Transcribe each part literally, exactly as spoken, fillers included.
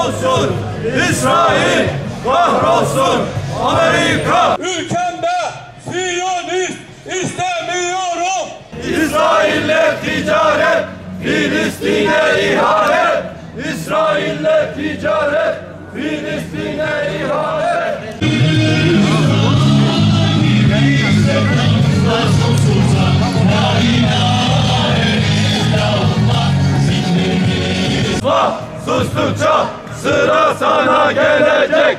kahrolsun İsrail, kahrolsun Amerika. Ülkemde Siyonist istemiyorum. İsrail'le ticaret, Filistin'e ihanet. İsrail'le ticaret, Filistin'e ihanet. Sustukça sıra sana gelecek.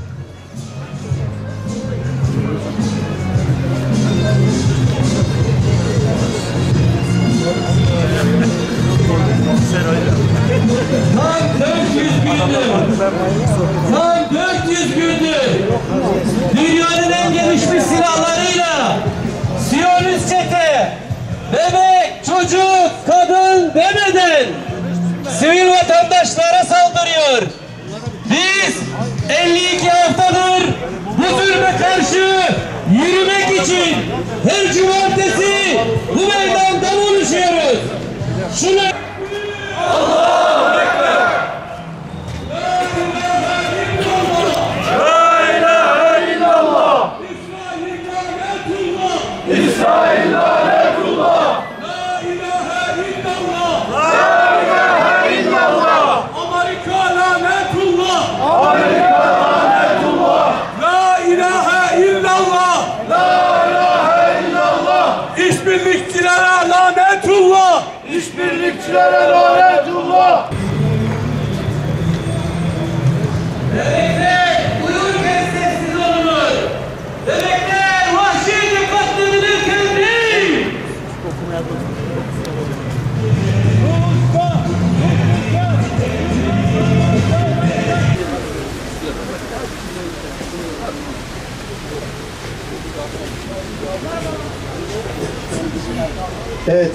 Tam dört yüz gündür, tam dört yüz gündür dünyanın en gelişmiş silahlarıyla Siyonist çete, bebek, çocuk, kadın demeden sivil vatandaşlara saldırıyor. Biz elli iki haftadır bu zulme karşı yürümek için her cumartesi bu meydanda buluşuyoruz. Şunu Allahu Ekber. La ilahe illallah. İsrail lanetullah. La ilahe illallah. La ilahe illallah. Amerika lanetullah. Amerika lanetullah. La ilahe illallah. La ilahe illallah. İşbirlikçilere lanetullah. İşbirlikçilere lanetullah. Bebekler uyurken sessiz olunur. Bebekler vahşice katledilirken değil. Evet.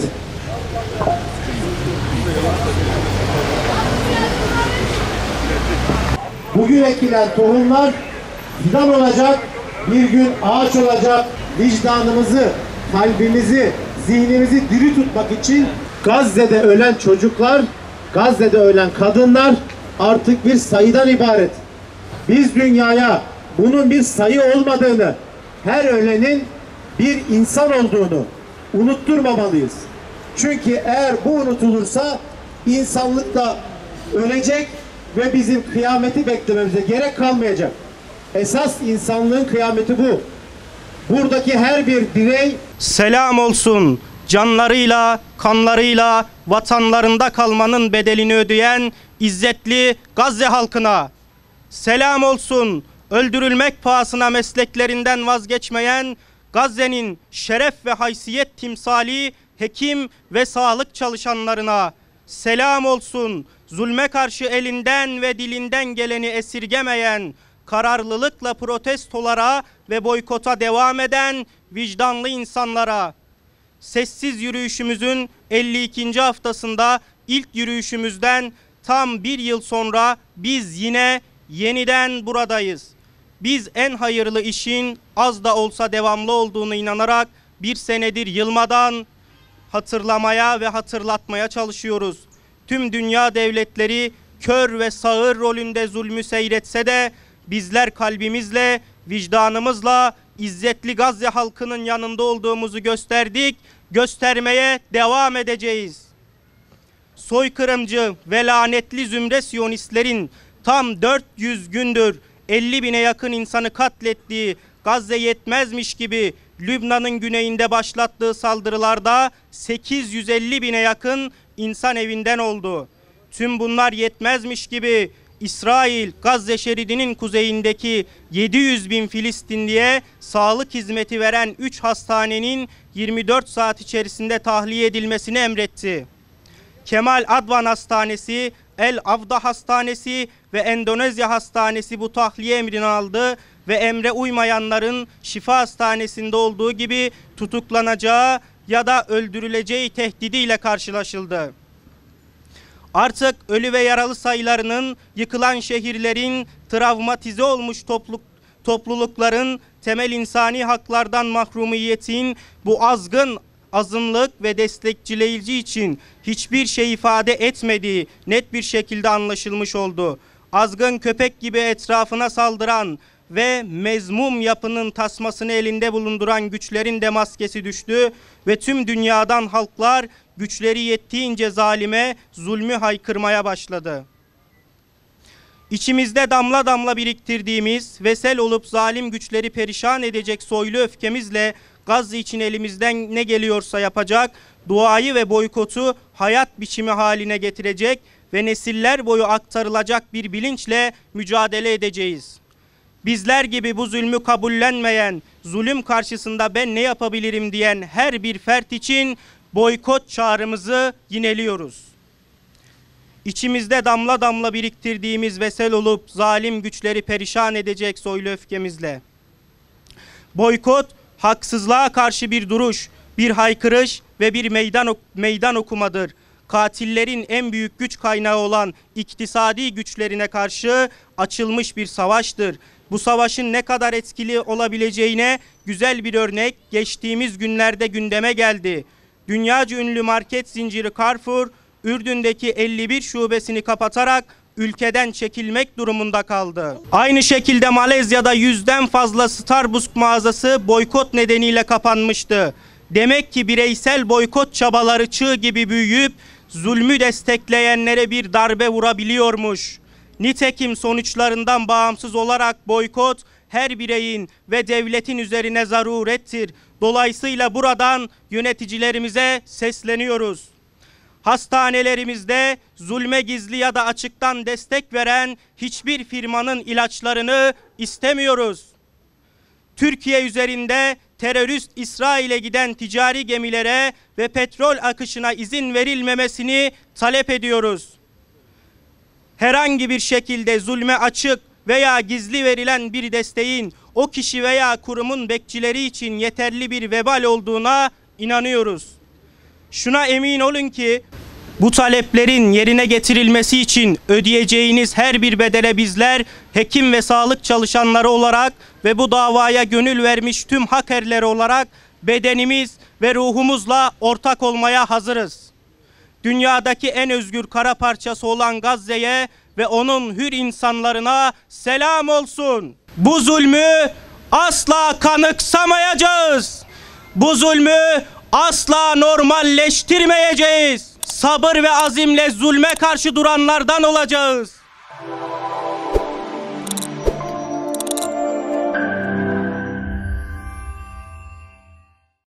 Bugün ekilen tohumlar fidan olacak, bir gün ağaç olacak. Vicdanımızı, kalbimizi, zihnimizi diri tutmak için Gazze'de ölen çocuklar, Gazze'de ölen kadınlar artık bir sayıdan ibaret. Biz dünyaya bunun bir sayı olmadığını, her ölenin bir insan olduğunu unutturmamalıyız. Çünkü eğer bu unutulursa insanlık da ölecek ve bizim kıyameti beklememize gerek kalmayacak. Esas insanlığın kıyameti bu. Buradaki her bir birey selam olsun canlarıyla, kanlarıyla vatanlarında kalmanın bedelini ödeyen izzetli Gazze halkına. Selam olsun öldürülmek pahasına mesleklerinden vazgeçmeyen Gazze'nin şeref ve haysiyet timsali hekim ve sağlık çalışanlarına. Selam olsun zulme karşı elinden ve dilinden geleni esirgemeyen, kararlılıkla protestolara ve boykota devam eden vicdanlı insanlara. Sessiz yürüyüşümüzün elli ikinci haftasında ilk yürüyüşümüzden tam bir yıl sonra biz yine yeniden buradayız. Biz en hayırlı işin az da olsa devamlı olduğunu inanarak bir senedir yılmadan hatırlamaya ve hatırlatmaya çalışıyoruz. Tüm dünya devletleri kör ve sağır rolünde zulmü seyretse de bizler kalbimizle, vicdanımızla izzetli Gazze halkının yanında olduğumuzu gösterdik, göstermeye devam edeceğiz. Soykırımcı ve lanetli zümre Siyonistlerin tam dört yüz gündür elli bine yakın insanı katlettiği, Gazze yetmezmiş gibi Lübnan'ın güneyinde başlattığı saldırılarda sekiz yüz elli bine yakın insan evinden oldu. Tüm bunlar yetmezmiş gibi İsrail, Gazze şeridinin kuzeyindeki yedi yüz bin Filistinliye sağlık hizmeti veren üç hastanenin yirmi dört saat içerisinde tahliye edilmesini emretti. Kemal Advan Hastanesi, El Avda Hastanesi ve Endonezya Hastanesi bu tahliye emrini aldı ve emre uymayanların Şifa Hastanesi'nde olduğu gibi tutuklanacağı ya da öldürüleceği tehdidiyle karşılaşıldı. Artık ölü ve yaralı sayılarının, yıkılan şehirlerin, travmatize olmuş topluluk, toplulukların, temel insani haklardan mahrumiyetin bu azgın azınlık ve destekçileyici için hiçbir şey ifade etmediği net bir şekilde anlaşılmış oldu. azgın köpek gibi etrafına saldıran ve mezmum yapının tasmasını elinde bulunduran güçlerin de maskesi düştü ve tüm dünyadan halklar güçleri yettiğince zalime, zulmü haykırmaya başladı. İçimizde damla damla biriktirdiğimiz ve sel olup zalim güçleri perişan edecek soylu öfkemizle Gazze için elimizden ne geliyorsa yapacak, duayı ve boykotu hayat biçimi haline getirecek ve nesiller boyu aktarılacak bir bilinçle mücadele edeceğiz. Bizler gibi bu zulmü kabullenmeyen, zulüm karşısında ben ne yapabilirim diyen her bir fert için boykot çağrımızı yineliyoruz. İçimizde damla damla biriktirdiğimiz ve sel olup zalim güçleri perişan edecek soylu öfkemizle. Boykot, haksızlığa karşı bir duruş, bir haykırış ve bir meydan, meydan okumadır. Katillerin en büyük güç kaynağı olan iktisadi güçlerine karşı açılmış bir savaştır. Bu savaşın ne kadar etkili olabileceğine güzel bir örnek geçtiğimiz günlerde gündeme geldi. Dünyaca ünlü market zinciri Carrefour, Ürdün'deki elli bir şubesini kapatarak ülkeden çekilmek durumunda kaldı. Aynı şekilde Malezya'da yüzden fazla Starbucks mağazası boykot nedeniyle kapanmıştı. Demek ki bireysel boykot çabaları çığ gibi büyüyüp zulmü destekleyenlere bir darbe vurabiliyormuş. Nitekim sonuçlarından bağımsız olarak boykot her bireyin ve devletin üzerine zarurettir. Dolayısıyla buradan yöneticilerimize sesleniyoruz. Hastanelerimizde zulme gizli ya da açıktan destek veren hiçbir firmanın ilaçlarını istemiyoruz. Türkiye üzerinde terörist İsrail'e giden ticari gemilere ve petrol akışına izin verilmemesini talep ediyoruz. Herhangi bir şekilde zulme açık veya gizli verilen bir desteğin o kişi veya kurumun bekçileri için yeterli bir vebal olduğuna inanıyoruz. Şuna emin olun ki bu taleplerin yerine getirilmesi için ödeyeceğiniz her bir bedele bizler hekim ve sağlık çalışanları olarak ve bu davaya gönül vermiş tüm hak erleri olarak bedenimiz ve ruhumuzla ortak olmaya hazırız. Dünyadaki en özgür kara parçası olan Gazze'ye ve onun hür insanlarına selam olsun. Bu zulmü asla kanıksamayacağız. Bu zulmü asla normalleştirmeyeceğiz. Sabır ve azimle zulme karşı duranlardan olacağız.